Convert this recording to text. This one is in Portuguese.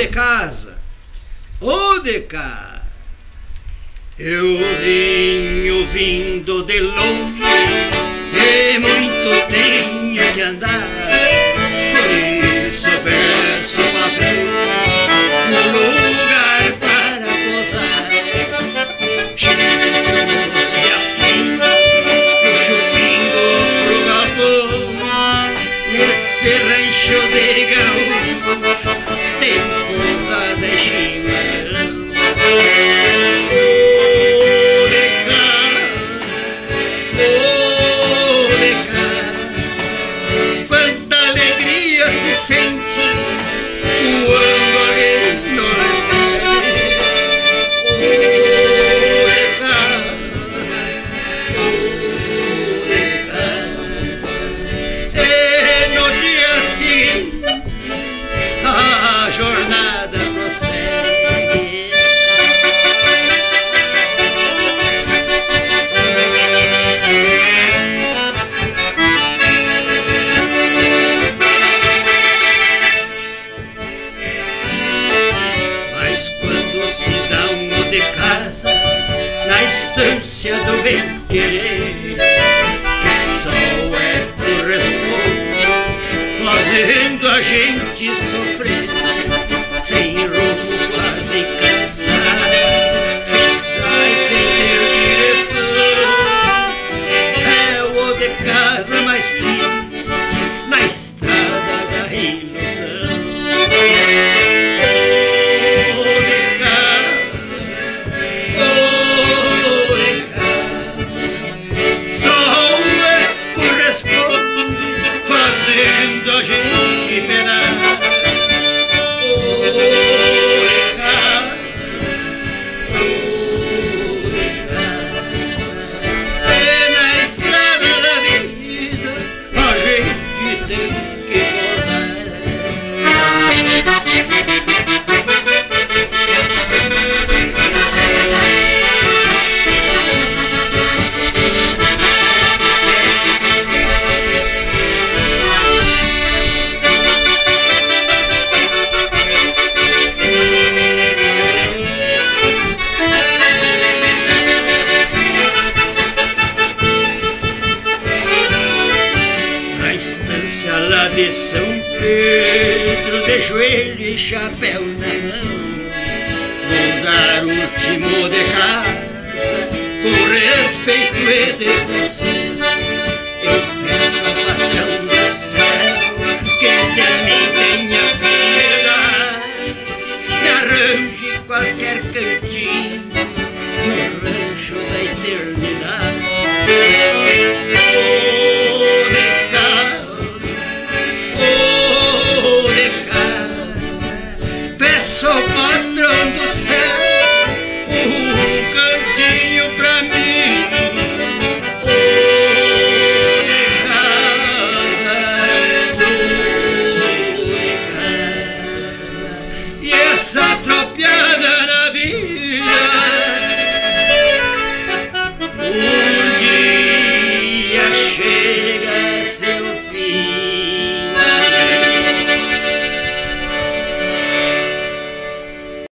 casa, ô de cá. Eu venho vindo de longe e muito tenho que andar, por isso peço papel, um lugar para posar. Chegamos de aqui pro chupingo, pro galpão, neste rancho de gaúcho tem pousada e chimarrão. Se sente quando alguém não recebe, de casa, de casa. E no dia seguinte a jornada prossegue. Na estância do bem-querer, que só é corresponde, fazendo a gente sofrer, sem rumo, quase cansado, se sai sem ter direção. É o de casa mais triste, na estrada da ilusão. Fazendo a gente penar, de casa, de casa. E na estrada da vida a gente tem que posar. Lá de São Pedro, de joelho e chapéu na mão, vou dar último de casa, com respeito e devoção. Eu peço ao patrão do céu que de mim tenha